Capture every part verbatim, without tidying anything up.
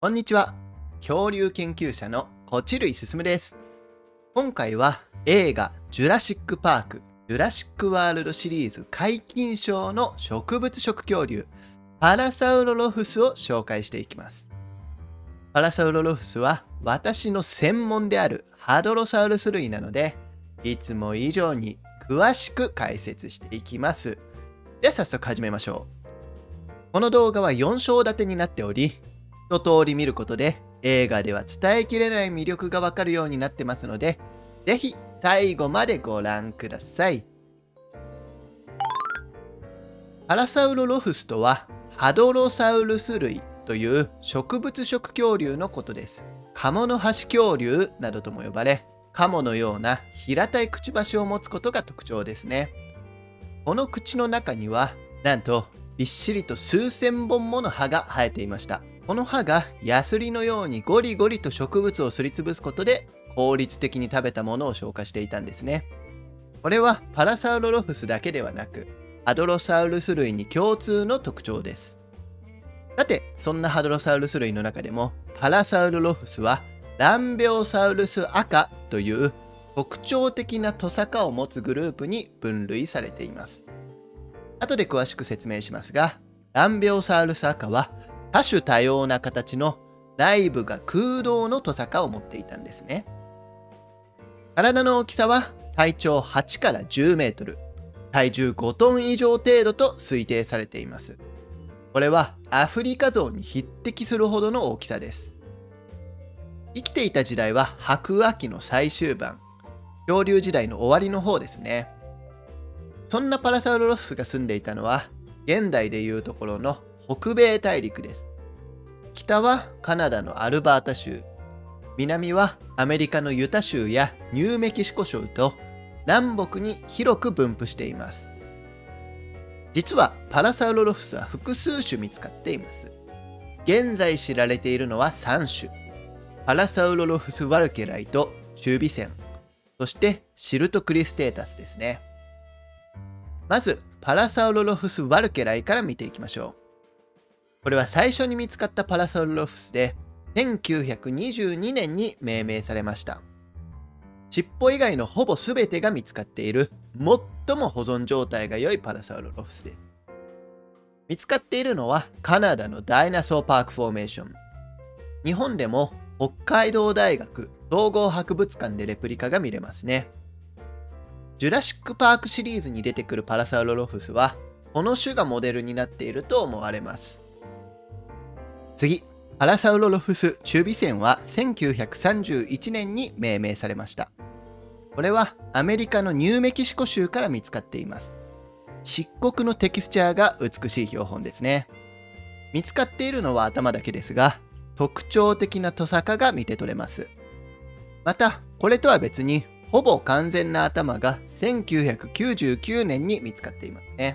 こんにちは。恐竜研究者のこちるいすすむです。今回は映画ジュラシック・パーク・ジュラシック・ワールドシリーズ解禁賞の植物食恐竜パラサウロロフスを紹介していきます。パラサウロロフスは私の専門であるハドロサウルス類なので、いつも以上に詳しく解説していきます。では早速始めましょう。この動画はよん章立てになっており、一通り見ることで映画では伝えきれない魅力がわかるようになってますので、ぜひ最後までご覧ください。パラサウロロフスとはハドロサウルス類という植物食恐竜のことです。カモノハシ恐竜などとも呼ばれ、カモのような平たいくちばしを持つことが特徴ですね。この口の中にはなんとびっしりと数千本もの歯が生えていました。この歯がヤスリのようにゴリゴリと植物をすりつぶすことで効率的に食べたものを消化していたんですね。これはパラサウロロフスだけではなく、ハドロサウルス類に共通の特徴です。さて、そんなハドロサウルス類の中でもパラサウロロフスはランベオサウルスアカという特徴的なトサカを持つグループに分類されています。後で詳しく説明しますが、ランベオサウルスアカは多種多様な形の内部が空洞のトサカを持っていたんですね。体の大きさは体長はちからじゅうメートル、体重ごトン以上程度と推定されています。これはアフリカゾウに匹敵するほどの大きさです。生きていた時代は白亜紀の最終盤、恐竜時代の終わりの方ですね。そんなパラサウロロフスが住んでいたのは現代でいうところの北米大陸です。北はカナダのアルバータ州、南はアメリカのユタ州やニューメキシコ州と南北に広く分布しています。実はパラサウロロフスは複数種見つかっています。現在知られているのはさん種。パラサウロロフス・ワルケライとチュービセン、そしてシルトクリステータスですね。まずパラサウロロフス・ワルケライから見ていきましょう。これは最初に見つかったパラサウロロフスでせんきゅうひゃくにじゅうにねんに命名されました。尻尾以外のほぼ全てが見つかっている最も保存状態が良いパラサウロロフスです。見つかっているのはカナダのダイナソーパークフォーメーション。日本でも北海道大学総合博物館でレプリカが見れますね。ジュラシック・パークシリーズに出てくるパラサウロロフスはこの種がモデルになっていると思われます。次、パラサウロロフス・チュービセンはせんきゅうひゃくさんじゅういちねんに命名されました。これはアメリカのニューメキシコ州から見つかっています。漆黒のテキスチャーが美しい標本ですね。見つかっているのは頭だけですが、特徴的なトサカが見て取れます。また、これとは別にほぼ完全な頭がせんきゅうひゃくきゅうじゅうきゅうねんに見つかっていますね。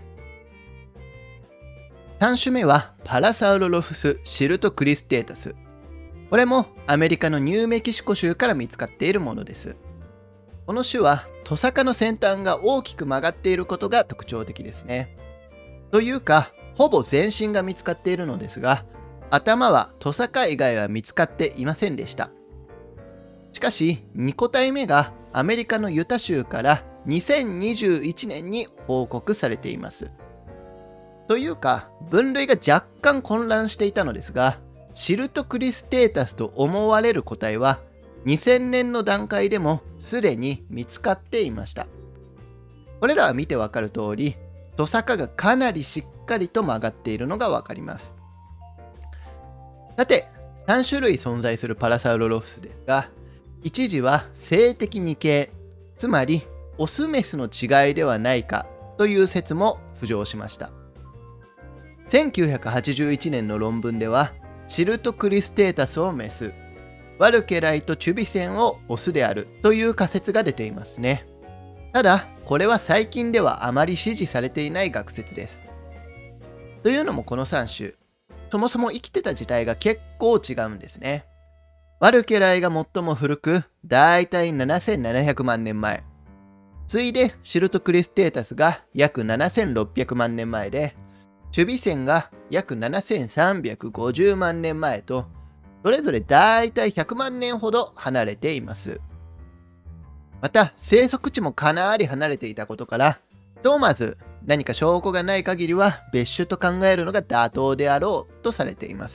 さん種目はパラサウロロフス・シルトクリステータス。これもアメリカのニューメキシコ州から見つかっているものです。この種はトサカの先端が大きく曲がっていることが特徴的ですね。というか、ほぼ全身が見つかっているのですが、頭はトサカ以外は見つかっていませんでした。しかし、に個体目がアメリカのユタ州からにせんにじゅういちねんに報告されています。というか、分類が若干混乱していたのですが、シルトクリステータスと思われる個体はにせんねんの段階でもすでに見つかっていました。これらは見てわかる通り、トサカがかなりしっかりと曲がっているのがわかります。さて、さん種類存在するパラサウロロフスですが、一時は性的二系、つまりオスメスの違いではないかという説も浮上しました。せんきゅうひゃくはちじゅういちねんの論文では、シルトクリステータスをメス、ワルケライとチュビセンをオスであるという仮説が出ていますね。ただ、これは最近ではあまり支持されていない学説です。というのもこのさん種、そもそも生きてた時代が結構違うんですね。ワルケライが最も古く、だいたいななせんななひゃくまんねんまえ。次いでシルトクリステータスが約ななせんろっぴゃくまんねんまえで、チュビセンが約ななせんさんびゃくごじゅうまんねんまえと、 それぞれだいたいひゃくまんねんほど離れています。また生息地もかなり離れていたことから、ひとまず何か証拠がない限りは別種と考えるのが妥当であろうとされています。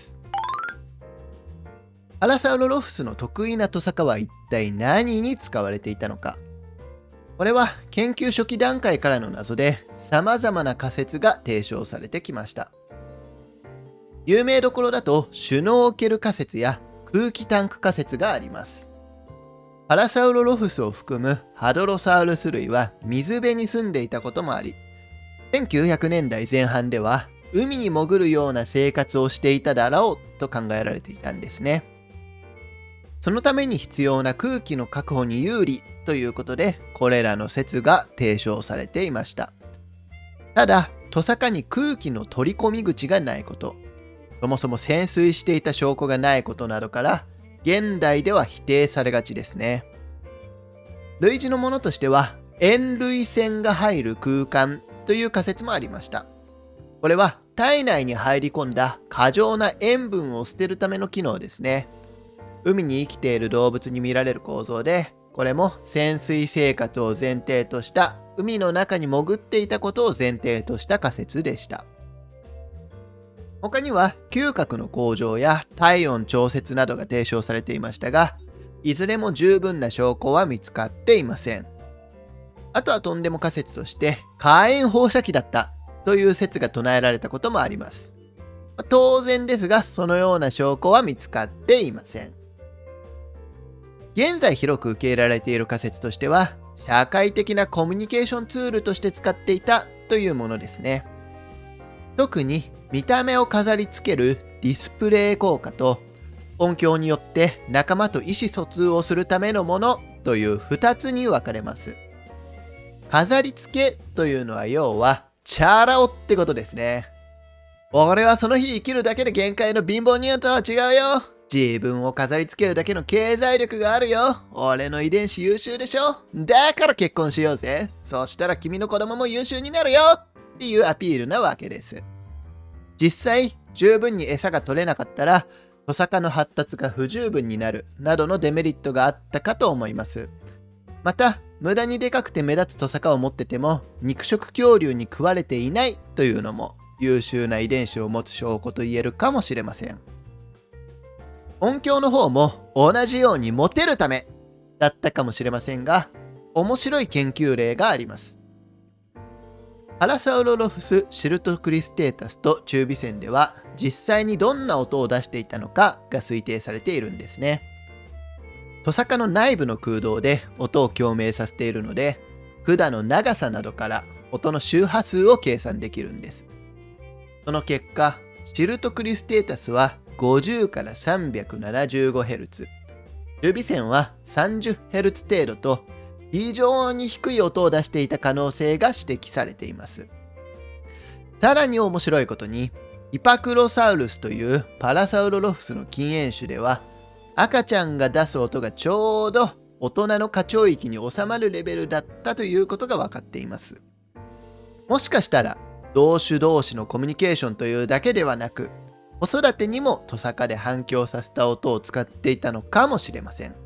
アラサウロロフスの得意なトサカは一体何に使われていたのか。これは研究初期段階からの謎で、様々な仮説が提唱されてきました。有名どころだとシュノーケル仮説や空気タンク仮説があります。パラサウロロフスを含むハドロサウルス類は水辺に住んでいたこともあり、せんきゅうひゃくねんだいぜん半では海に潜るような生活をしていただろうと考えられていたんですね。そのために必要な空気の確保に有利ということで、これらの説が提唱されていました。ただ、トサカに空気の取り込み口がないこと、そもそも潜水していた証拠がないことなどから、現代では否定されがちですね。類似のものとしては、塩類腺が入る空間という仮説もありました。これは体内に入り込んだ過剰な塩分を捨てるための機能ですね。海に生きている動物に見られる構造で、これも潜水生活を前提とした海の中に潜っていたことを前提とした仮説でした。他には嗅覚の向上や体温調節などが提唱されていましたが、いずれも十分な証拠は見つかっていません。あとはとんでも仮説として火炎放射器だったという説が唱えられたこともあります。当然ですが、そのような証拠は見つかっていません。現在広く受け入れられている仮説としては、社会的なコミュニケーションツールとして使っていたというものですね。特に見た目を飾り付けるディスプレイ効果と、音響によって仲間と意思疎通をするためのものというふたつに分かれます。飾り付けというのは要はチャラ男ってことですね。俺はその日生きるだけで限界の貧乏人とは違うよ。自分を飾り付けるだけの経済力があるよ。俺の遺伝子優秀でしょ。だから結婚しようぜ。そしたら君の子供も優秀になるよっていうアピールなわけです。実際、十分に餌が取れなかったら、トサカの発達が不十分になるなどのデメリットがあったかと思います。また、無駄にでかくて目立つトサカを持ってても、肉食恐竜に食われていないというのも、優秀な遺伝子を持つ証拠と言えるかもしれません。音響の方も同じようにモテるためだったかもしれませんが、面白い研究例があります。パラサウロロフス・シルトクリステータスと中微線では実際にどんな音を出していたのかが推定されているんですね。トサカの内部の空洞で音を共鳴させているので、管の長さなどから音の周波数を計算できるんです。その結果、シルトクリステータスはごじゅうからさんびゃくななじゅうごヘルツ、中微線はさんじゅっヘルツ程度と非常に低い音を出していた可能性が指摘されています。さらに面白いことに、イパクロサウルスというパラサウロロフスの近縁種では、赤ちゃんが出す音がちょうど大人の過聴域に収まるレベルだったということが分かっています。もしかしたら同種同士のコミュニケーションというだけではなく、子育てにもトサカで反響させた音を使っていたのかもしれません。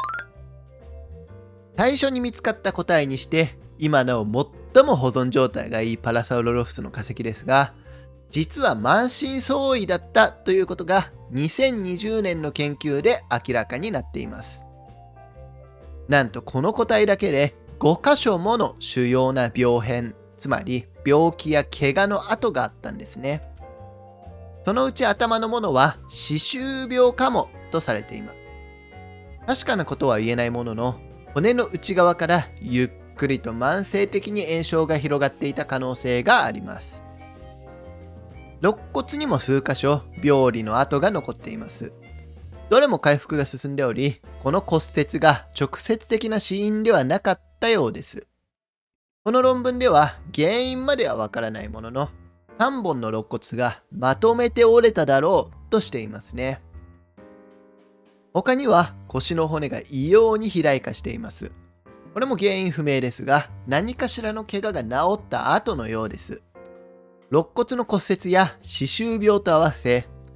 最初に見つかった個体にして今なお最も保存状態がいいパラサウロロフスの化石ですが、実は満身創痍だったということがにせんにじゅうねんの研究で明らかになっています。なんとこの個体だけでごかしょもの主要な病変、つまり病気や怪我の跡があったんですね。そのうち頭のものは歯周病かもとされています。確かなことは言えないものの、骨の内側からゆっくりと慢性的に炎症が広がっていた可能性があります。肋骨にも数箇所病理の跡が残っています。どれも回復が進んでおり、この骨折が直接的な死因ではなかったようです。この論文では原因まではわからないものの、さんぼんの肋骨がまとめて折れただろうとしていますね。他には腰の骨が異様に肥大化しています。これも原因不明ですが、何かしらの怪我が治った後のようです。肋骨の骨折や歯周病と合わせ、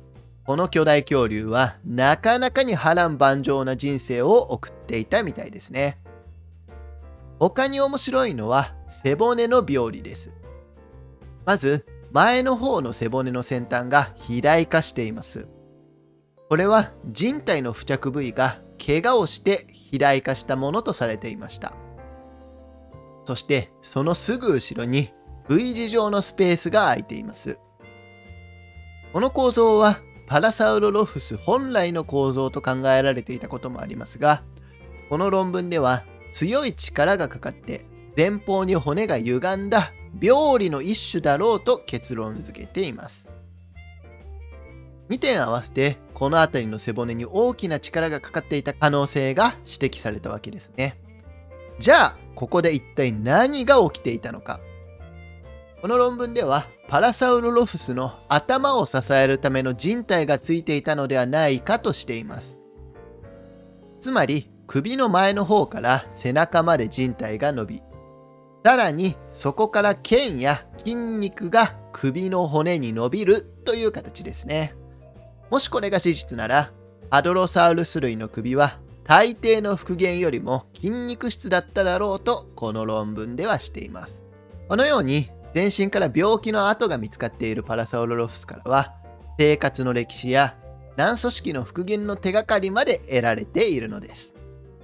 この巨大恐竜はなかなかに波乱万丈な人生を送っていたみたいですね。他に面白いのは背骨の病理です。まず前の方の背骨の先端が肥大化しています。これは人体の付着部位が怪我をして肥大化したものとされていました。そしてそのすぐ後ろに V 字状のスペースが空いています。この構造はパラサウロロフス本来の構造と考えられていたこともありますが、この論文では強い力がかかって前方に骨が歪んだ病理の一種だろうと結論付けています。にてん合わせてこの辺りの背骨に大きな力がかかっていた可能性が指摘されたわけですね。じゃあここで一体何が起きていたのか。この論文ではパラサウロロフスの頭を支えるための人体がついていたのではないかとしています。つまり首の前の方から背中まで人体が伸び、さらにそこから腱や筋肉が首の骨に伸びるという形ですね。もしこれが事実なら、ハドロサウルス類の首は大抵の復元よりも筋肉質だっただろうとこの論文ではしています。このように全身から病気の跡が見つかっているパラサウロロフスからは、生活の歴史や軟組織の復元の手がかりまで得られているのです。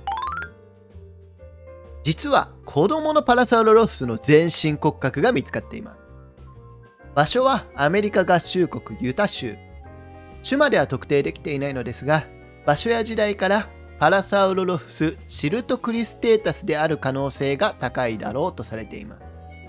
実は子供のパラサウロロフスの全身骨格が見つかっています。場所はアメリカ合衆国ユタ州。種までは特定できていないのですが、場所や時代からパラサウロロフス・シルトクリステータスである可能性が高いだろうとされています。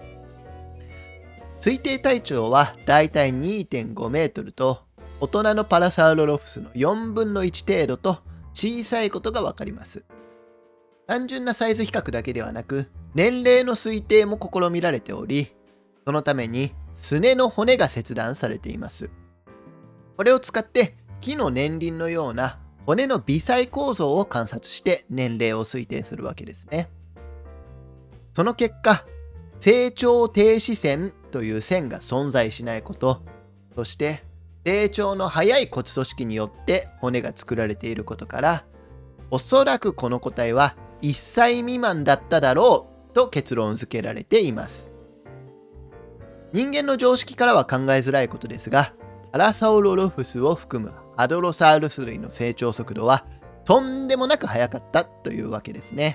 推定体長はだいたい にてんごメートルと、大人のパラサウロロフスのよんぶんのいち程度と小さいことがわかります。単純なサイズ比較だけではなく、年齢の推定も試みられており、そのためにすねの骨が切断されています。これを使って木の年輪のような骨の微細構造を観察して年齢を推定するわけですね。その結果、成長停止線という線が存在しないこと、そして成長の早い骨組織によって骨が作られていることから、おそらくこの個体はいっさい未満だっただろうと結論付けられています。人間の常識からは考えづらいことですが、パラサウロロフスを含むハドロサウルス類の成長速度はとんでもなく速かったというわけですね。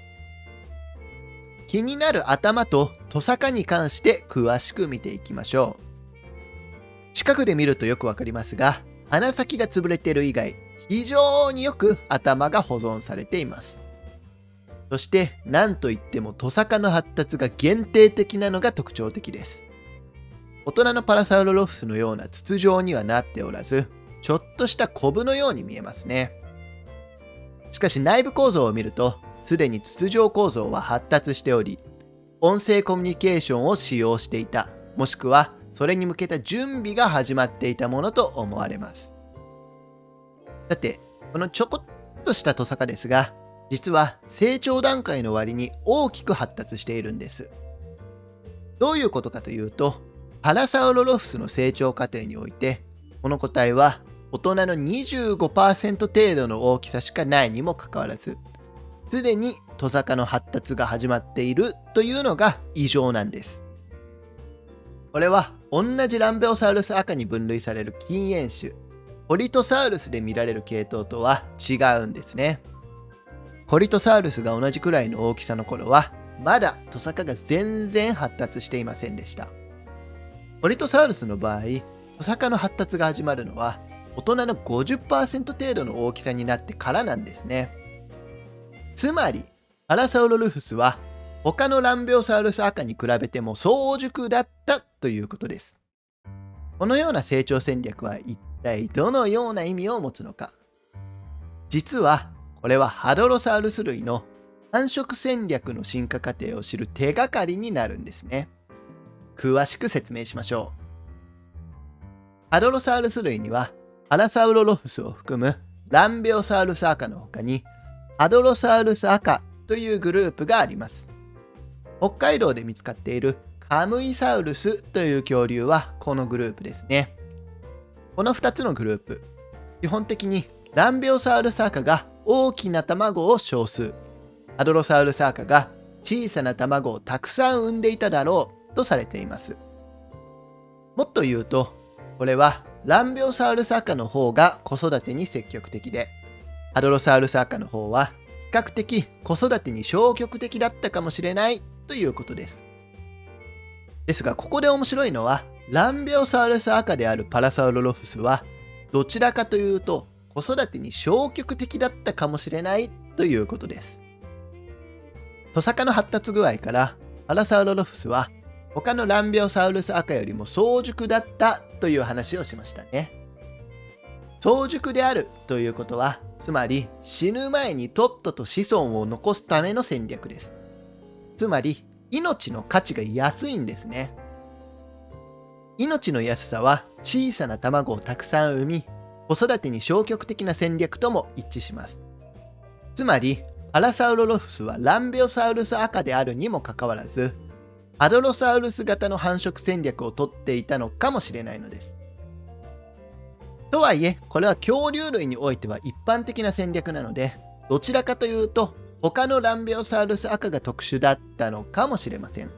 気になる頭とトサカに関して詳しく見ていきましょう。近くで見るとよくわかりますが、鼻先が潰れている以外、非常によく頭が保存されています。そして何といってもトサカの発達が限定的なのが特徴的です。大人のパラサウロロフスのような筒状にはなっておらず、ちょっとしたコブのように見えますね。しかし内部構造を見ると、すでに筒状構造は発達しており、音声コミュニケーションを使用していた、もしくはそれに向けた準備が始まっていたものと思われます。さて、このちょこっとしたトサカですが、実は成長段階の割に大きく発達しているんです。どういうことかというと、パラサウロロフスの成長過程において、この個体は大人の にじゅうごパーセント 程度の大きさしかないにもかかわらず、すでにトサカの発達が始まっているというのが異常なんです。これは同じランベオサウルス赤に分類される近縁種、コリトサウルスで見られる系統とは違うんですね。コリトサウルスが同じくらいの大きさの頃は、まだトサカが全然発達していませんでした。コリトサウルスの場合、トサカの発達が始まるのは大人の ごじゅっパーセント 程度の大きさになってからなんですね。つまり、パラサウロルフスは他のランベオサウルス赤に比べても早熟だったということです。このような成長戦略は一体どのような意味を持つのか。実は、これはハドロサウルス類の繁殖戦略の進化過程を知る手がかりになるんですね。詳しく説明しましょう。ハドロサウルス類にはパラサウロロフスを含むランベオサウルス赤の他にハドロサウルス赤というグループがあります。北海道で見つかっているカムイサウルスという恐竜はこのグループですね。 このふたつのグループ、基本的にランビオサウルスアカが大きな卵を少数、ハドロサウルスアカが小さな卵をたくさん産んでいただろうとされています。もっと言うと、これはランビオサウルスアカの方が子育てに積極的で、ハドロサウルスアカの方は比較的子育てに消極的だったかもしれないということです。ですが、ここで面白いのは、ランビオサウルスアカであるパラサウロロフスは、どちらかというと子育てに消極的だったかもしれないということです。トサカの発達具合から、パラサウロロフスは他のランビオサウルスアカよりも早熟だったという話をしましたね。早熟であるということは、つまり死ぬ前にとっとと子孫を残すための戦略です。つまり命の価値が安いんですね。命の安さは小さな卵をたくさん産み、子育てに消極的な戦略とも一致します。つまりパラサウロロフスはランビオサウルスアカであるにもかかわらず、ハドロサウルス型の繁殖戦略をとっていたのかもしれないのです。とはいえ、これは恐竜類においては一般的な戦略なので、どちらかというと他のランビオサウルスアカが特殊だったのかもしれません。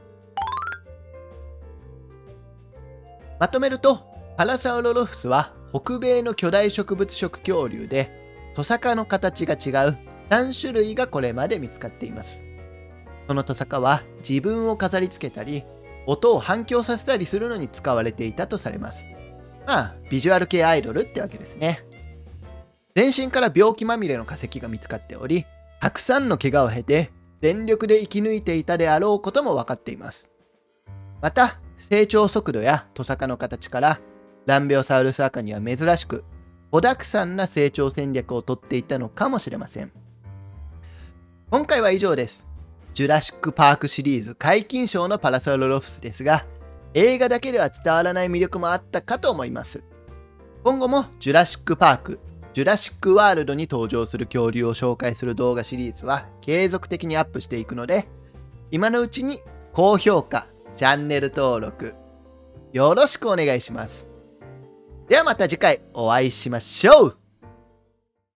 まとめると、パラサウロロフスは北米の巨大植物食恐竜で、トサカの形が違うさん種類がこれまで見つかっています。そのトサカは自分を飾り付けたり、音を反響させたりするのに使われていたとされます。まあ、ビジュアル系アイドルってわけですね。全身から病気まみれの化石が見つかっており、たくさんの怪我を経て全力で生き抜いていたであろうことも分かっています。また、成長速度やトサカの形から、ランビオサウルスアカには珍しく、子だくさんな成長戦略をとっていたのかもしれません。今回は以上です。ジュラシック・パークシリーズ皆勤賞のパラサウロロフスですが、映画だけでは伝わらない魅力もあったかと思います。今後もジュラシック・パーク、ジュラシック・ワールドに登場する恐竜を紹介する動画シリーズは継続的にアップしていくので、今のうちに高評価、チャンネル登録、よろしくお願いします。ではまた次回お会いしましょう。